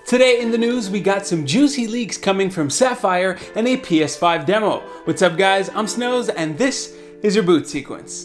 Today in the news, we got some juicy leaks coming from Sapphire and a PS5 demo. What's up guys, I'm Snows and this is your boot sequence.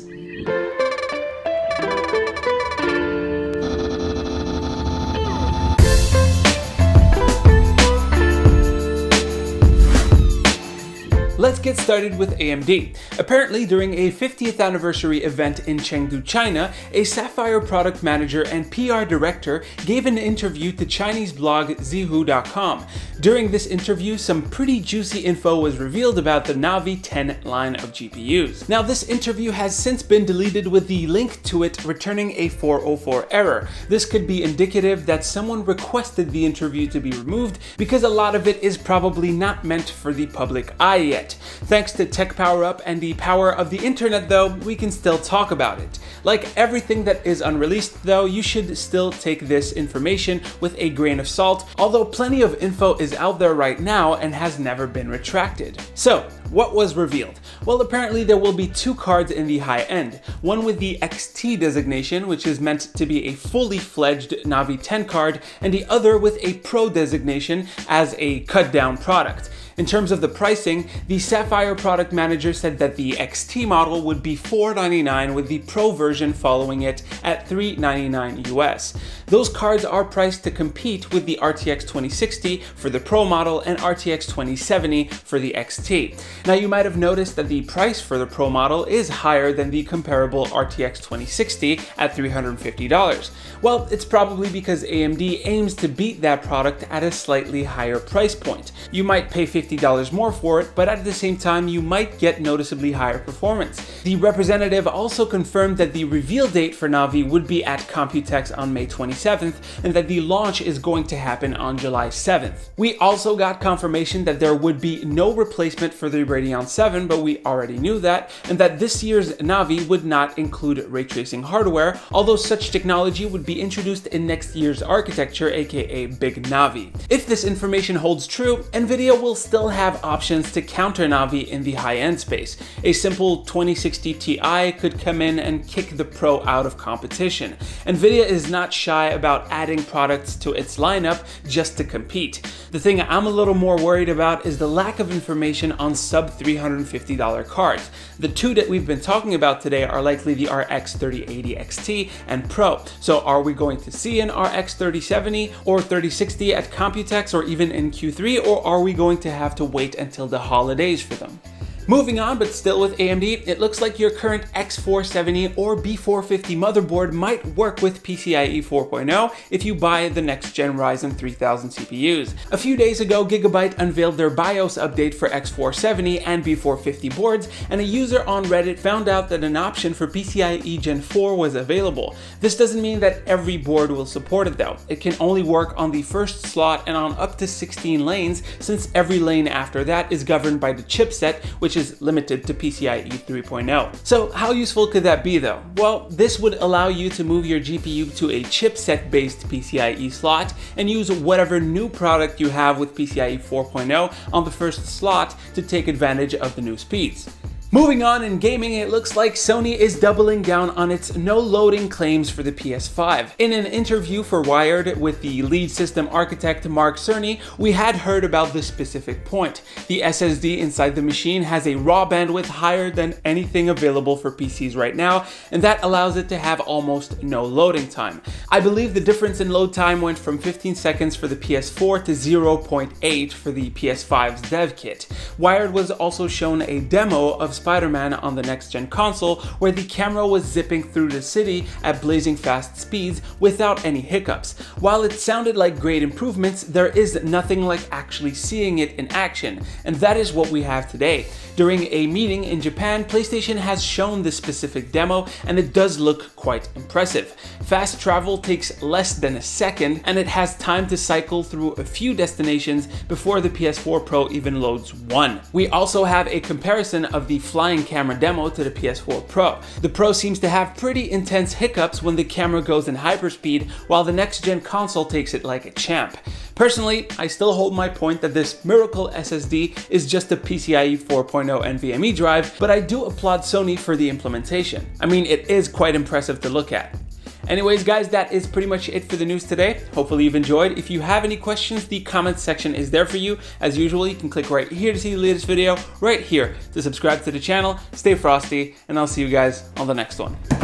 Let's get started with AMD. Apparently, during a 50th anniversary event in Chengdu, China, a Sapphire product manager and PR director gave an interview to Chinese blog Zhihu.com. During this interview, some pretty juicy info was revealed about the Navi 10 line of GPUs. Now, this interview has since been deleted with the link to it returning a 404 error. This could be indicative that someone requested the interview to be removed because a lot of it is probably not meant for the public eye yet. Thanks to Tech Power Up and the power of the internet though, we can still talk about it. Like everything that is unreleased though, you should still take this information with a grain of salt, although plenty of info is out there right now and has never been retracted. So, what was revealed? Well, apparently there will be two cards in the high end. One with the XT designation, which is meant to be a fully fledged Navi 10 card, and the other with a Pro designation as a cut down product. In terms of the pricing, the Sapphire product manager said that the XT model would be $499 with the Pro version following it at $399 US. Those cards are priced to compete with the RTX 2060 for the Pro model and RTX 2070 for the XT. Now you might have noticed that the price for the Pro model is higher than the comparable RTX 2060 at $350. Well, it's probably because AMD aims to beat that product at a slightly higher price point. You might pay $50 more for it, but at the same time you might get noticeably higher performance. The representative also confirmed that the reveal date for Navi would be at Computex on May 27th and that the launch is going to happen on July 7th. We also got confirmation that there would be no replacement for the Radeon 7, but we already knew that, and that this year's Navi would not include ray tracing hardware, although such technology would be introduced in next year's architecture, aka Big Navi. If this information holds true, Nvidia will still have options to counter Navi in the high-end space. A simple 2060 Ti could come in and kick the Pro out of competition. Nvidia is not shy about adding products to its lineup just to compete. The thing I'm a little more worried about is the lack of information on sub $350 cards. The two that we've been talking about today are likely the RX 3080 XT and Pro. So are we going to see an RX 3070 or 3060 at Computex or even in Q3, or are we going to have to wait until the holidays for them? Moving on, but still with AMD, it looks like your current X470 or B450 motherboard might work with PCIe 4.0 if you buy the next-gen Ryzen 3000 CPUs. A few days ago, Gigabyte unveiled their BIOS update for X470 and B450 boards, and a user on Reddit found out that an option for PCIe Gen 4 was available. This doesn't mean that every board will support it though. It can only work on the first slot and on up to 16 lanes, since every lane after that is governed by the chipset, which is limited to PCIe 3.0. So how useful could that be though? Well, this would allow you to move your GPU to a chipset-based PCIe slot and use whatever new product you have with PCIe 4.0 on the first slot to take advantage of the new speeds. Moving on in gaming, it looks like Sony is doubling down on its no loading claims for the PS5. In an interview for Wired with the lead system architect Mark Cerny, we had heard about this specific point. The SSD inside the machine has a raw bandwidth higher than anything available for PCs right now, and that allows it to have almost no loading time. I believe the difference in load time went from 15 seconds for the PS4 to 0.8 for the PS5's dev kit. Wired was also shown a demo of Spider-Man on the next-gen console, where the camera was zipping through the city at blazing fast speeds without any hiccups. While it sounded like great improvements, there is nothing like actually seeing it in action, and that is what we have today. During a meeting in Japan, PlayStation has shown this specific demo, and it does look quite impressive. Fast travel takes less than a second, and it has time to cycle through a few destinations before the PS4 Pro even loads one. We also have a comparison of the flying camera demo to the PS4 Pro. The Pro seems to have pretty intense hiccups when the camera goes in hyperspeed, while the next-gen console takes it like a champ. Personally, I still hold my point that this miracle SSD is just a PCIe 4.0 NVMe drive, but I do applaud Sony for the implementation. I mean, it is quite impressive to look at. Anyways, guys, that is pretty much it for the news today. Hopefully you've enjoyed. If you have any questions, the comments section is there for you. As usual, you can click right here to see the latest video, right here to subscribe to the channel. Stay frosty, and I'll see you guys on the next one.